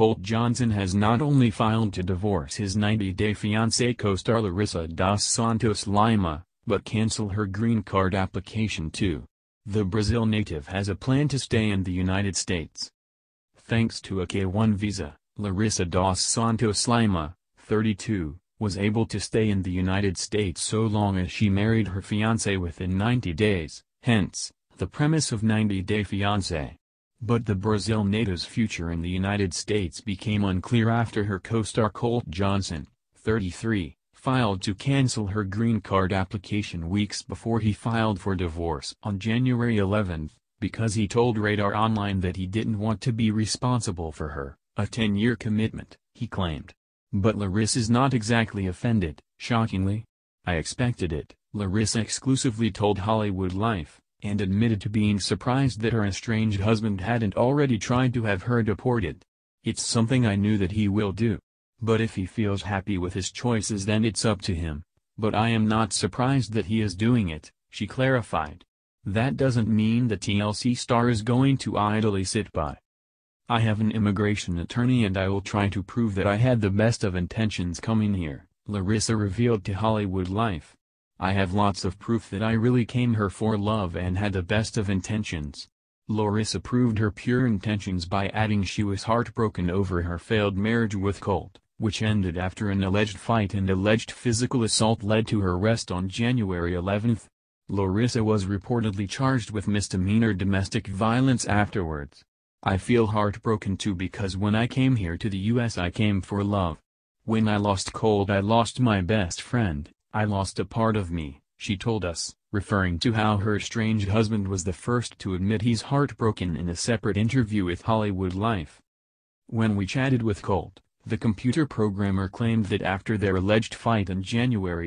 Colt Johnson has not only filed to divorce his 90-day fiancée co-star Larissa dos Santos Lima, but cancel her green card application too. The Brazil native has a plan to stay in the United States. Thanks to a K-1 visa, Larissa dos Santos Lima, 32, was able to stay in the United States so long as she married her fiancé within 90 days, hence, the premise of 90-Day Fiancé. But the Brazil native's future in the United States became unclear after her co-star Colt Johnson, 33, filed to cancel her green card application weeks before he filed for divorce on January 11, because he told Radar Online that he didn't want to be responsible for her, a 10-year commitment, he claimed. But Larissa's not exactly offended, shockingly. "I expected it," Larissa exclusively told Hollywood Life, and admitted to being surprised that her estranged husband hadn't already tried to have her deported. "It's something I knew that he will do. But if he feels happy with his choices then it's up to him. But I am not surprised that he is doing it," she clarified. "That doesn't mean the TLC star is going to idly sit by. I have an immigration attorney and I will try to prove that I had the best of intentions coming here," Larissa revealed to Hollywood Life. "I have lots of proof that I really came here for love and had the best of intentions." Larissa proved her pure intentions by adding she was heartbroken over her failed marriage with Colt, which ended after an alleged fight and alleged physical assault led to her arrest on January 11. Larissa was reportedly charged with misdemeanor domestic violence afterwards. "I feel heartbroken too because when I came here to the US I came for love. When I lost Colt I lost my best friend, I lost a part of me," she told us, referring to how her estranged husband was the first to admit he's heartbroken in a separate interview with Hollywood Life. "When we chatted with Colt," the computer programmer claimed that after their alleged fight in January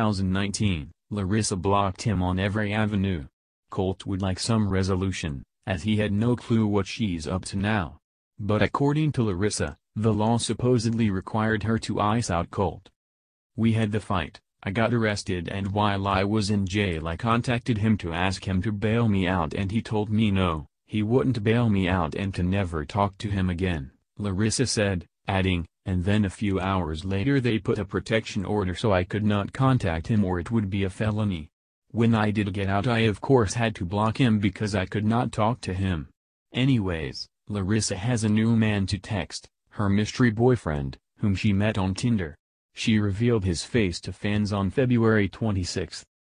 2019, Larissa blocked him on every avenue. Colt would like some resolution, as he had no clue what she's up to now. But according to Larissa, the law supposedly required her to ice out Colt. "We had the fight. I got arrested and while I was in jail I contacted him to ask him to bail me out and he told me no, he wouldn't bail me out and to never talk to him again," Larissa said, adding, "And then a few hours later they put a protection order so I could not contact him or it would be a felony. When I did get out I of course had to block him because I could not talk to him." Anyways, Larissa has a new man to text, her mystery boyfriend, whom she met on Tinder. She revealed his face to fans on February 26.